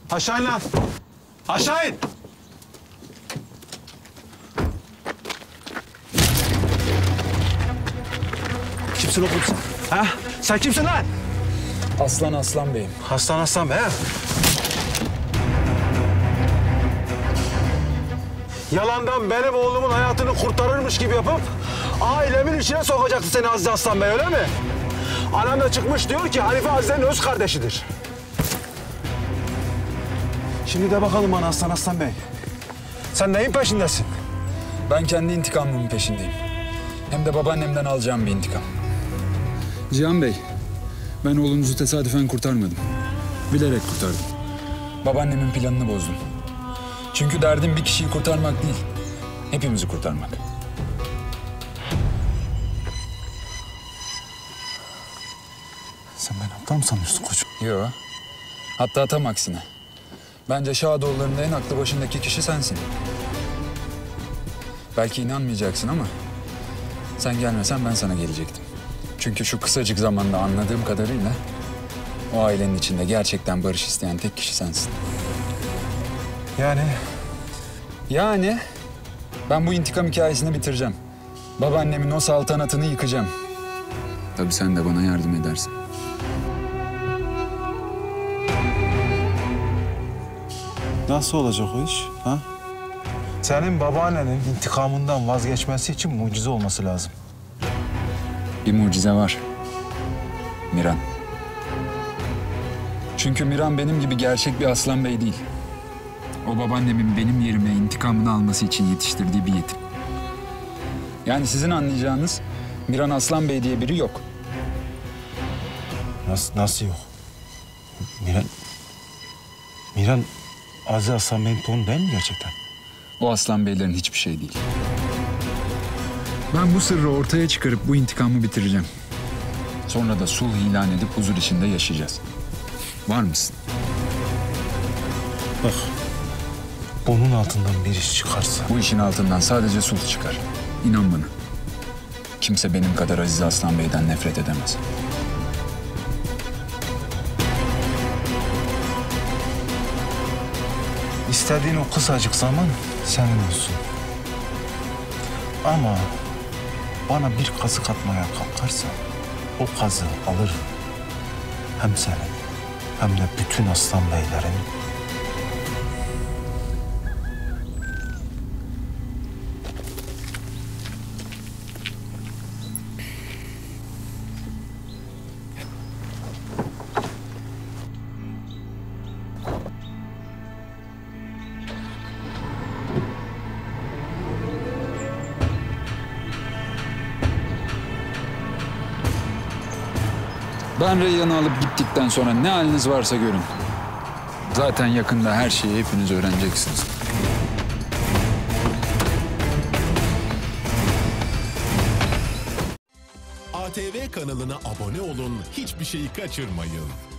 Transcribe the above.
Aşağı in lan. Aşağı in. Kimsin oğlum sen? Ha? Sen kimsin lan? Aslan Bey'im. Aslan be. Yalandan benim oğlumun hayatını kurtarırmış gibi yapıp ailemin içine sokacaktı seni Aziz Aslan Bey, öyle mi? Anam da çıkmış diyor ki Hanife Azize'nin öz kardeşidir. Şimdi de bakalım bana Aslan Bey. Sen neyin peşindesin? Ben kendi intikamımın peşindeyim. Hem de babaannemden alacağım bir intikam. Cihan Bey, ben oğlunuzu tesadüfen kurtarmadım. Bilerek kurtardım. Babaannemin planını bozdum. Çünkü derdim bir kişiyi kurtarmak değil, hepimizi kurtarmak. Sen beni aptal mı sanıyorsun koçum? Yo. Hatta tam aksine. Bence Şadoğulları'nda en aklı başındaki kişi sensin. Belki inanmayacaksın ama sen gelmesen ben sana gelecektim. Çünkü şu kısacık zamanda anladığım kadarıyla o ailenin içinde gerçekten barış isteyen tek kişi sensin. Yani ben bu intikam hikayesini bitireceğim. Babaannemin o saltanatını yıkacağım. Tabii sen de bana yardım edersin. Nasıl olacak o iş? Ha? Senin babaannenin intikamından vazgeçmesi için mucize olması lazım. Bir mucize var. Miran. Çünkü Miran benim gibi gerçek bir Aslan Bey değil. O babaannemin benim yerime intikamını alması için yetiştirdiği bir yetim. Yani sizin anlayacağınız Miran Aslan Bey diye biri yok. Nasıl yok? Miran Aziz Aslan Bey'in torunu değil mi gerçekten? O Aslan Beylerin hiçbir şey değil. Ben bu sırrı ortaya çıkarıp bu intikamı bitireceğim. Sonra da sulh ilan edip huzur içinde yaşayacağız. Var mısın? Bak, bunun altından bir iş çıkarsa... Bu işin altından sadece sulh çıkar. İnan bana. Kimse benim kadar Aziz Aslan Bey'den nefret edemez. İstediğin o kısacık zaman senin olsun. Ama bana bir kazık atmaya kalkarsan o kazığı alırım. Hem senin hem de bütün aslan beylerin. Ben Reyyan'ı alıp gittikten sonra ne haliniz varsa görün. Zaten yakında her şeyi hepiniz öğreneceksiniz. ATV kanalına abone olun, hiçbir şeyi kaçırmayın.